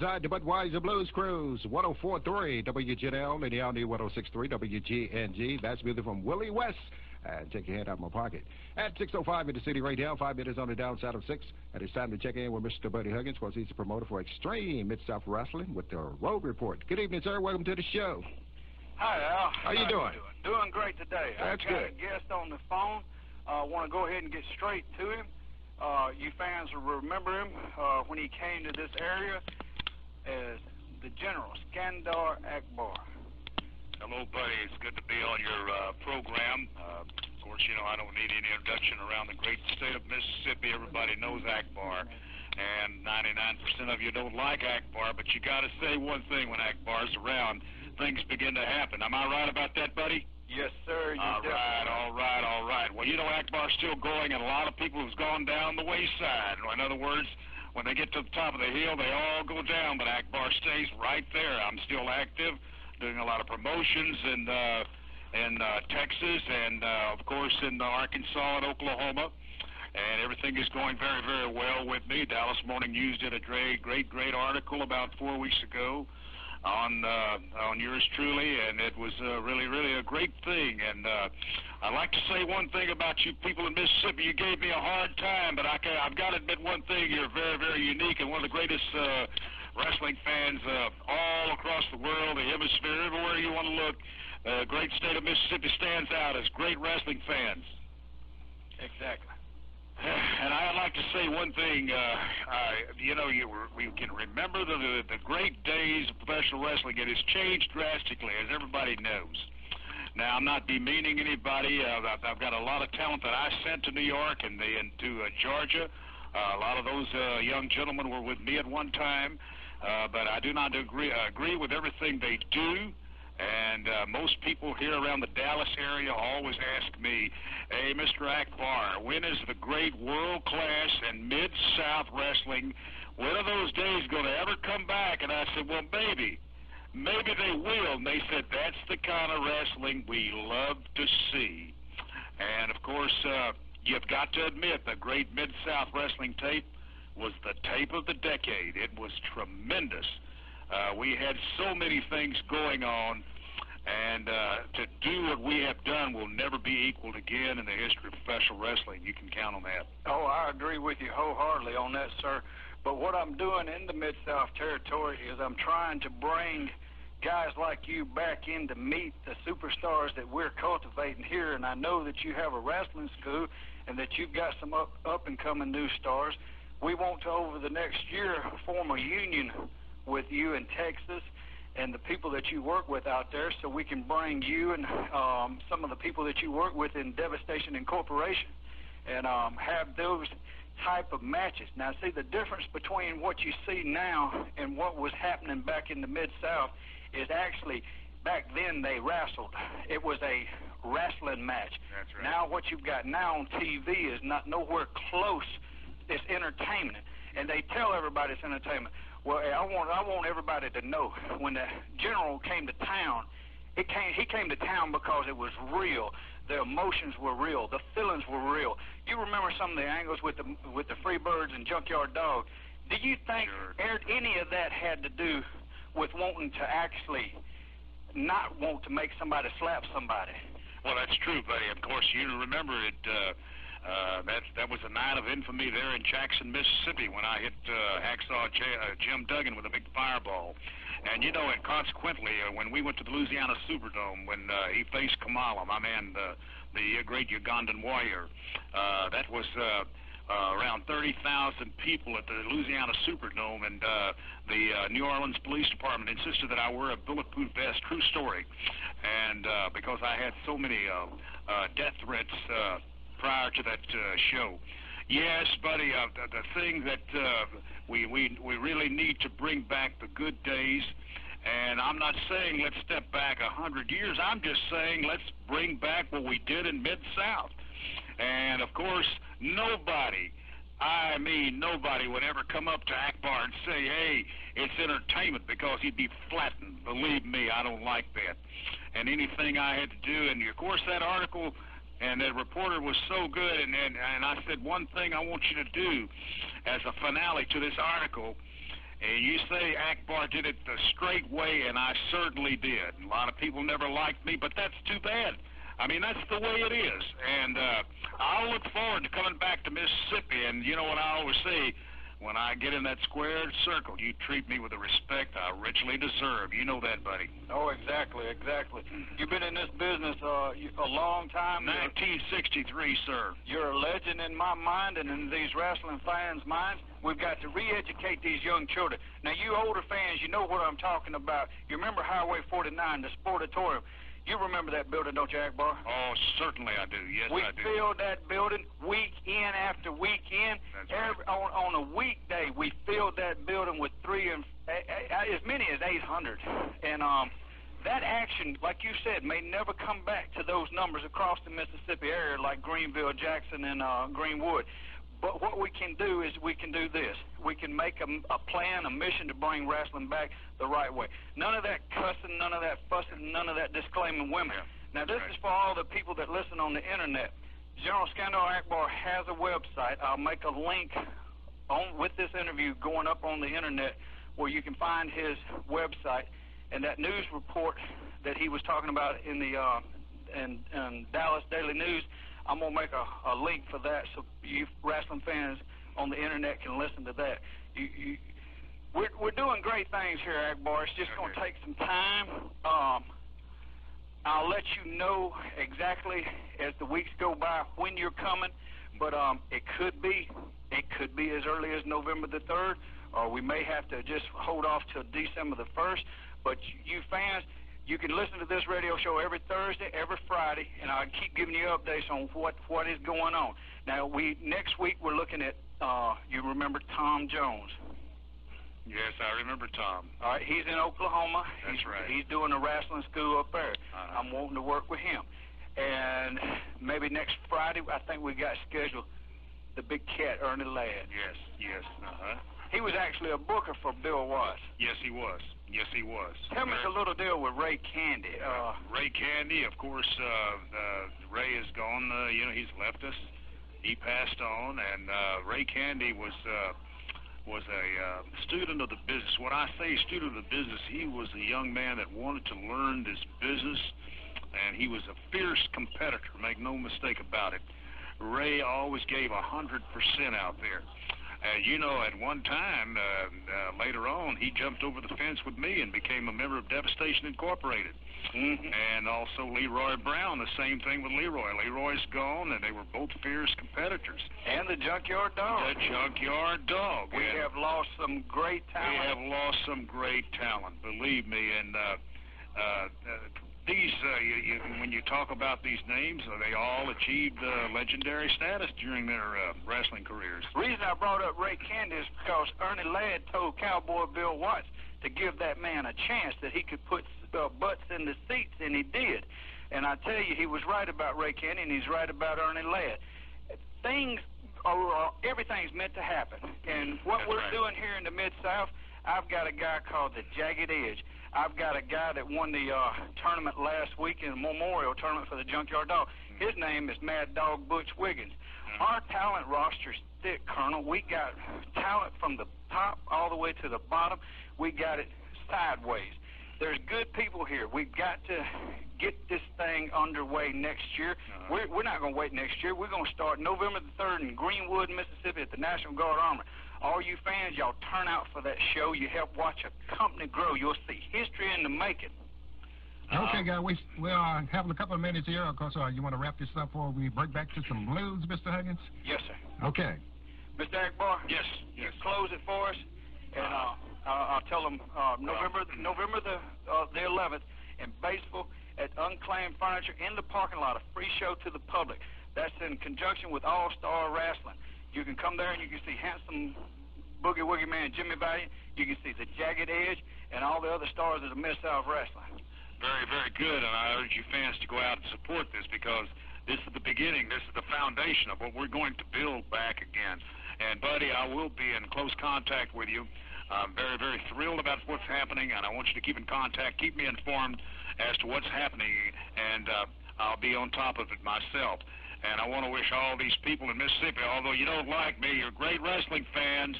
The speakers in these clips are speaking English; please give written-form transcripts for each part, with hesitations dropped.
inside the Budweiser Blues Cruise, 104.3 WGNL and the all-new 106.3 WGNG. That's music from Willie West. And take your hand out of my pocket. At 6:05 in the city right now, 5 minutes on the downside of 6. And it's time to check in with Mr. Buddy Huggins, because he's a promoter for Extreme Mid-South Wrestling with the Road Report. Good evening, sir. Welcome to the show. Hi, Al. How you doing? Doing great today. That's I've got good. a guest on the phone. I want to go ahead and get straight to him. You fans will remember him when he came to this area as the General, Skandor Akbar. Hello, buddy. It's good to be on your program. Of course, you know, I don't need any introduction around the great state of Mississippi. Everybody knows Akbar, and 99% of you don't like Akbar, but you got to say one thing: when Akbar's around, things begin to happen. Am I right about that, buddy? Yes, sir. All right. Well, you know, Akbar's still going, and a lot of people have gone down the wayside. In other words, when they get to the top of the hill, they all go down, but Akbar stays right there. I'm still active, doing a lot of promotions in Texas and, of course, in Arkansas and Oklahoma. And everything is going very, very well with me. Dallas Morning News did a great article about 4 weeks ago on yours truly, and it was really a great thing. And I'd like to say one thing about you people in Mississippi. You gave me a hard time, but I've got to admit one thing: you're very unique and one of the greatest wrestling fans all across the world, the hemisphere, everywhere you want to look. The great state of Mississippi stands out as great wrestling fans. Exactly. And I'd like to say one thing. You know, we can remember the great days of professional wrestling. It has changed drastically, as everybody knows. Now, I'm not demeaning anybody. I've got a lot of talent that I sent to New York and to Georgia. A lot of those young gentlemen were with me at one time, but I do not agree with everything they do. And most people here around the Dallas area always ask me, "Hey, Mr. Akbar, when is the great world-class and Mid-South wrestling, when are those days going to ever come back?" And I said, "Well, maybe they will." And they said, "That's the kind of wrestling we love to see." And, of course, you've got to admit the great Mid-South wrestling tape was the tape of the decade. It was tremendous. We had so many things going on, and to do what we have done will never be equaled again in the history of professional wrestling. You can count on that. Oh, I agree with you wholeheartedly on that, sir. But what I'm doing in the Mid-South territory is I'm trying to bring guys like you back in to meet the superstars that we're cultivating here. And I know that you have a wrestling school and that you've got some up-and-coming new stars. We want to, over the next year, form a union with you in Texas and the people that you work with out there, so we can bring you and some of the people that you work with in Devastation Incorporation and have those type of matches. Now, see, the difference between what you see now and what was happening back in the Mid-South is actually back then they wrestled. It was a wrestling match. That's right. Now what you've got now on TV is not nowhere close. It's entertainment, and they tell everybody it's entertainment. Well, I want everybody to know, when the General came to town, he came to town because it was real. The emotions were real. The feelings were real. You remember some of the angles with the Freebirds and Junkyard Dog. Do you think any of that had to do with wanting to actually not want to make somebody slap somebody? Well, that's true, buddy. Of course, you remember it. That was a night of infamy there in Jackson, Mississippi, when I hit Hacksaw Jim Duggan with a big fireball. And, you know, and consequently, when we went to the Louisiana Superdome, when he faced Kamala, my man, the great Ugandan warrior, that was around 30,000 people at the Louisiana Superdome, and the New Orleans Police Department insisted that I wear a bulletproof vest, true story, and because I had so many death threats prior to that show. Yes, buddy, the thing that we really need to bring back the good days, and I'm not saying let's step back 100 years, I'm just saying let's bring back what we did in Mid-South. And, of course, nobody would ever come up to Akbar and say, "Hey, it's entertainment," because he'd be flattened. Believe me, I don't like that. And anything I had to do, and, of course, that article and the reporter was so good, and I said, one thing I want you to do as a finale to this article And you say Akbar did it the straight way, and I certainly did. A lot of people never liked me, but that's too bad. I mean, that's the way it is. And I'll look forward to coming back to Mississippi. And you know what I always say, when I get in that squared circle, you treat me with the respect I richly deserve. You know that, buddy. Oh, exactly, exactly. You've been in this business a long time. 1963, sir. You're a legend in my mind and in these wrestling fans' minds. We've got to re-educate these young children. Now, you older fans, you know what I'm talking about. You remember Highway 49, the Sportatorium. You remember that building, don't you, Akbar? Oh, certainly I do. Yes, I do. We filled that building week in after week in. That's right. On a weekday, we filled that building with as many as 800. And that action, like you said, may never come back to those numbers across the Mississippi area like Greenville, Jackson, and Greenwood. But what we can do is we can do this. We can make a plan, a mission to bring wrestling back the right way. None of that cussing, none of that fussing, none of that disclaiming women. Yeah. Now, this is for all the people that listen on the Internet. General Skandor Akbar has a website. I'll make a link with this interview going up on the Internet where you can find his website. And that news report that he was talking about in the in Dallas Daily News, I'm going to make a link for that so you wrestling fans on the Internet can listen to that. We're doing great things here, Akbar. It's just going to take some time. I'll let you know exactly as the weeks go by when you're coming, but it could be as early as November the 3rd, or we may have to just hold off till December the 1st. But you fans, you can listen to this radio show every Thursday, every Friday, and I'll keep giving you updates on what is going on. Now, next week we're looking at, you remember Tom Jones? Yes, I remember Tom. All right, he's in Oklahoma. That's right. He's doing a wrestling school up there. I'm wanting to work with him. And maybe next Friday, I think we got scheduled the big cat, Ernie Ladd. Yes. He was actually a booker for Bill Watts. Yes, he was. Tell me the little deal with Ray Candy. Ray Candy, of course, Ray is gone. He's left us. He passed on, and Ray Candy was a student of the business. When I say student of the business, he was a young man that wanted to learn this business, and he was a fierce competitor, make no mistake about it. Ray always gave 100% out there. At one time, later on, he jumped over the fence with me and became a member of Devastation Incorporated. Mm-hmm. And also Leroy Brown, the same thing with Leroy. Leroy's gone, and they were both fierce competitors. And the Junkyard Dog. The Junkyard Dog. We have lost some great talent. We have lost some great talent, believe me. And these, when you talk about these names, they all achieved legendary status during their wrestling careers. The reason I brought up Ray Candy is because Ernie Ladd told Cowboy Bill Watts to give that man a chance, that he could put butts in the seats, and he did. And I tell you, he was right about Ray Candy, and he's right about Ernie Ladd. Everything's meant to happen. And what we're doing here in the Mid-South, I've got a guy called the Jagged Edge. I've got a guy that won the tournament last week in the Memorial Tournament for the Junkyard Dog. His name is Mad Dog Butch Wiggins. Our talent roster's thick, Colonel. We got talent from the top all the way to the bottom. We got it sideways. There's good people here. We've got to get this thing underway next year. We're not going to wait next year. We're going to start November the 3rd in Greenwood, Mississippi at the National Guard Armory. All you fans, y'all turn out for that show. You help watch a company grow. You'll see history in the making. Okay, guys, we're having a couple of minutes here. Of course, you want to wrap this up before we break back to some blues, Mr. Huggins? Yes, sir. Okay. Mr. Akbar? Yes. Close it for us, and I'll tell them November the 11th in Batesville at Unclaimed Furniture in the parking lot, a free show to the public. That's in conjunction with All Star Wrestling. You can come there and you can see handsome Boogie Woogie Man Jimmy Valiant. You can see the Jagged Edge and all the other stars of the Mid-South Wrestling. Very, very good, and I urge you fans to go out and support this, because this is the beginning, this is the foundation of what we're going to build back again. And, buddy, I will be in close contact with you. I'm very, very thrilled about what's happening, and I want you to keep in contact, keep me informed as to what's happening, and I'll be on top of it myself. And I want to wish all these people in Mississippi, although you don't like me, you're great wrestling fans,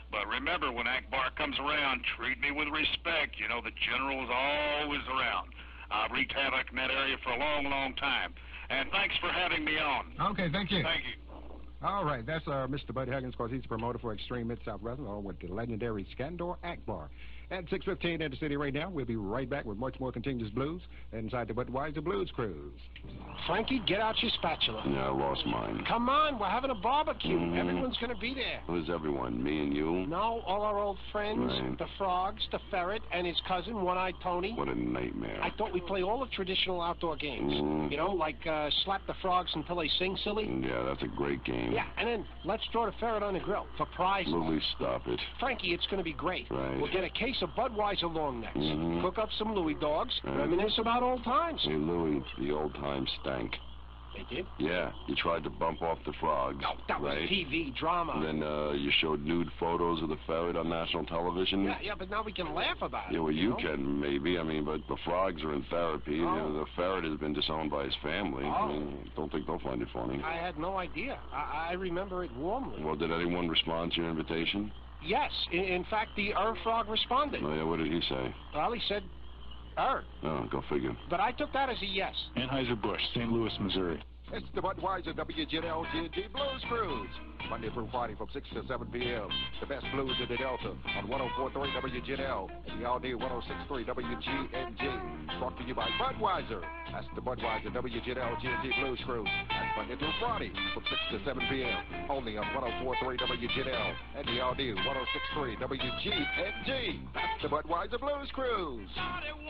But remember, when Akbar comes around, treat me with respect. You know, the general's always around. I've wreaked havoc in that area for a long, long time. And thanks for having me on. Okay, thank you. Thank you. All right, that's Mr. Buddy Huggins, because he's a promoter for Extreme Mid-South Wrestling, along with the legendary Skandor Akbar. At 6:15 in the city right now, we'll be right back with much more Continuous Blues inside the Budweiser Blues Cruise. Frankie, get out your spatula. Yeah, I lost mine. Come on, we're having a barbecue. Everyone's going to be there. Who's everyone? Me and you? No, all our old friends, Right. the Frogs, the Ferret, and his cousin, One-Eyed Tony. What a nightmare. I thought we'd play all the traditional outdoor games. You know, like slap the frogs until they sing silly. Yeah, that's a great game. Yeah, and then let's throw the ferret on the grill for prizes. Louie, stop it. Frankie, it's going to be great. Right. We'll get a case of Budweiser long necks. Mhm. Cook up some Louis dogs. Right. Reminisce about old times. Hey, Louie, the old times stank. They did? Yeah, you tried to bump off the frogs. No, that was right? TV drama. And then you showed nude photos of the ferret on national television. Yeah, but now we can laugh about it. Yeah, well, you know? can, maybe. I mean, but the frogs are in therapy. Oh. The ferret has been disowned by his family. Oh. I mean, don't think they'll find it funny. I had no idea. I remember it warmly. Well, did anyone respond to your invitation? Yes. In fact, the frog responded. Oh, yeah, what did he say? Well, he said, Oh, go figure. But I took that as a yes. Anheuser-Busch, St. Louis, Missouri. It's the Budweiser WGL GNG Blues Cruise. Monday through Friday from 6 to 7 p.m. The best blues in the Delta on 104.3 WGL and the all-new 106.3 WGNG. Brought to you by Budweiser. That's the Budweiser WGL GNG Blues Cruise. That's Monday through Friday from 6 to 7 p.m. Only on 104.3 WGL and the all-new 106.3 WGNG. That's the Budweiser Blues Cruise.